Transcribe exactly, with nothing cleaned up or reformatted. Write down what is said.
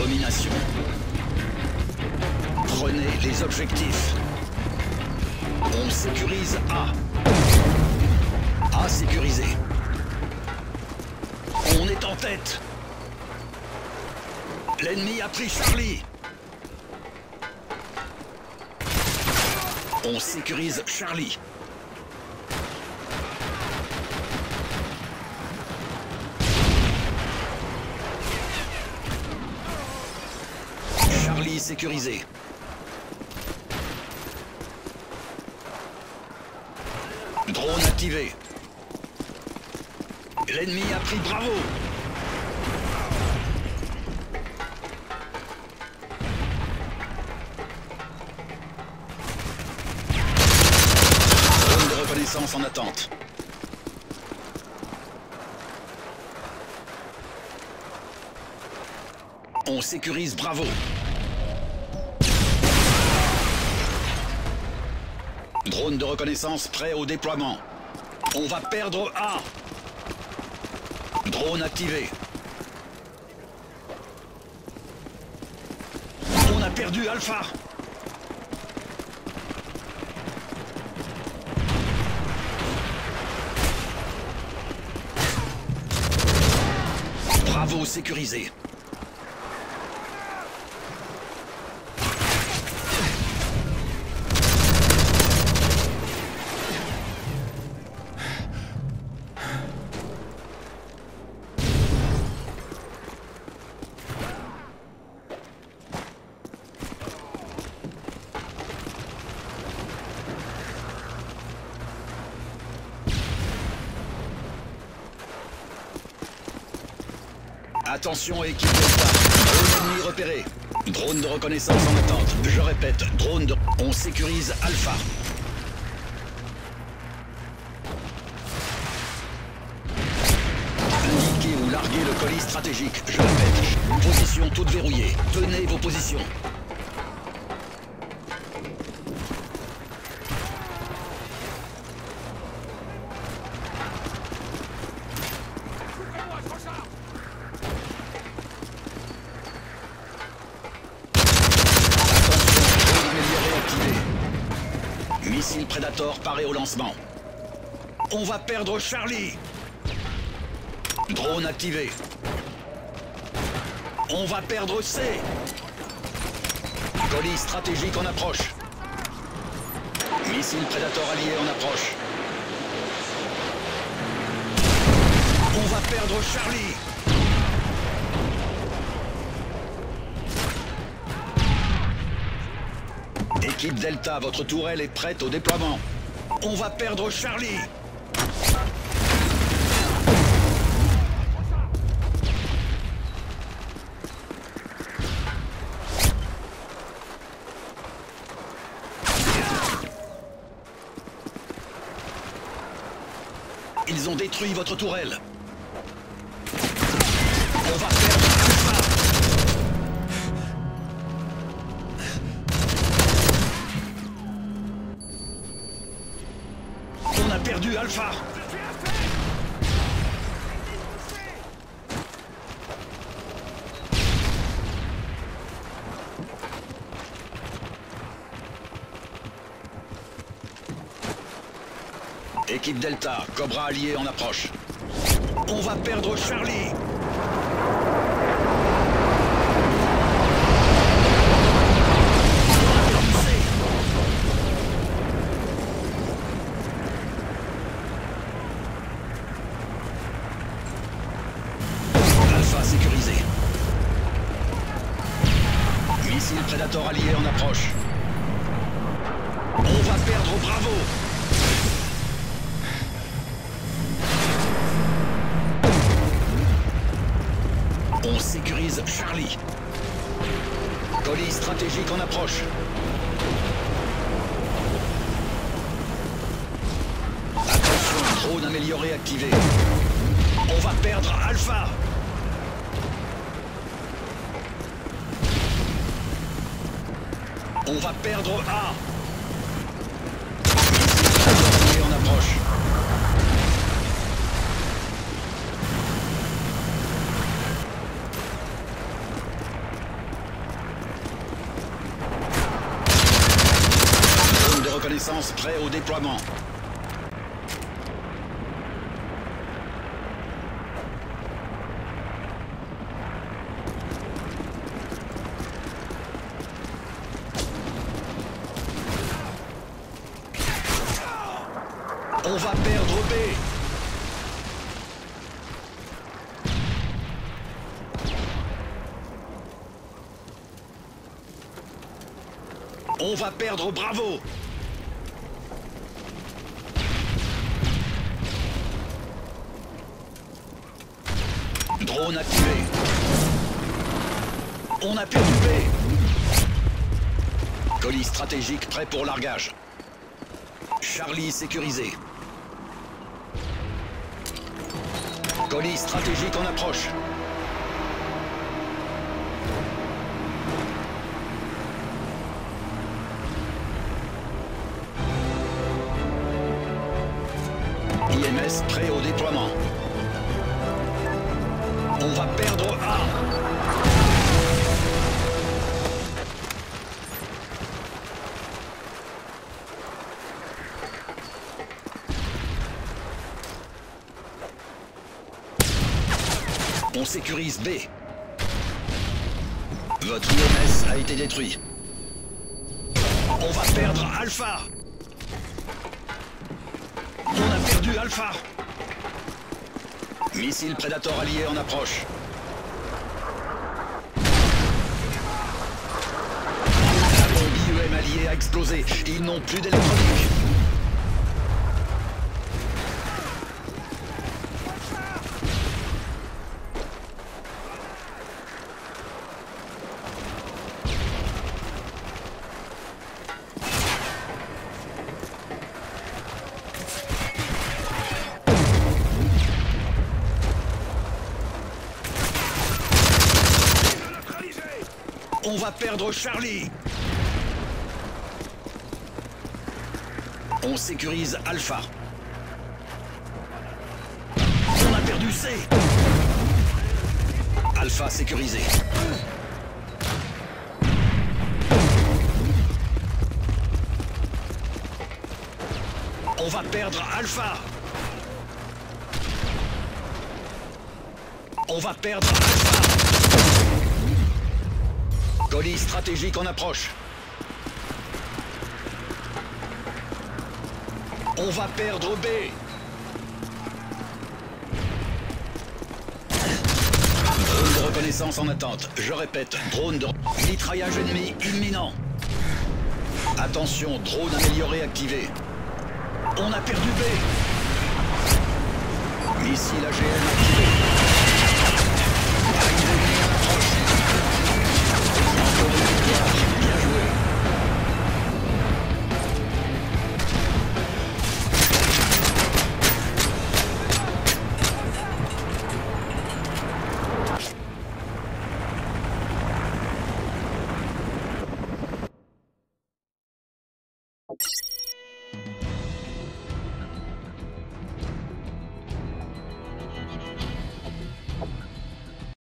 domination. Prenez les objectifs. On sécurise A. A sécurisé. On est en tête. L'ennemi a pris Charlie. On sécurise Charlie. Charlie sécurisé. Drone activé. L'ennemi a pris Bravo. Drone de reconnaissance en attente. On sécurise Bravo. Drone de reconnaissance prêt au déploiement. On va perdre A. Drone activé. On a perdu Alpha. Bravo sécurisé. Attention équipe Delta, drone ennemi repéré. Drone de reconnaissance en attente. Je répète, drone de... On sécurise Alpha. Indiquez ou larguez le colis stratégique. Je répète, position toute verrouillée. Tenez vos positions. Missile Predator paré au lancement. On va perdre Charlie. Drone activé. On va perdre C. Colis stratégique en approche. Missile Predator allié en approche. On va perdre Charlie. Équipe Delta, votre tourelle est prête au déploiement. On va perdre Charlie. Ils ont détruit votre tourelle. On va perdre Alpha. On a perdu Alpha. Équipe Delta, Cobra allié en approche. On va perdre Charlie. Alpha sécurisé. Missile Predator allié en approche. On va perdre Bravo. On sécurise Charlie. Colis stratégique en approche. Attention, drone amélioré activé. On va perdre Alpha. On va perdre A. Missile en approche. reconnaissance prêt au déploiement. On va perdre B. On va perdre Bravo. Drone activé. On a perdu B. Colis stratégique prêt pour largage. Charlie sécurisé. Colis stratégique en approche. I M S prêt au déploiement. On va perdre A. On sécurise B. Votre I M S a été détruit. On va perdre Alpha. On a perdu Alpha. Missile Predator allié en approche. La bombe I E M alliée a explosé. Ils n'ont plus d'électronique. On va perdre Charlie. On sécurise Alpha. On a perdu C. Alpha sécurisé. On va perdre Alpha. On va perdre Alpha. Colis stratégique en approche. On va perdre B. Drone de reconnaissance en attente. Je répète, drone de mitraillage ennemi imminent. Attention, drone amélioré activé. On a perdu B. Missile A G M activé. Arrivée en approche.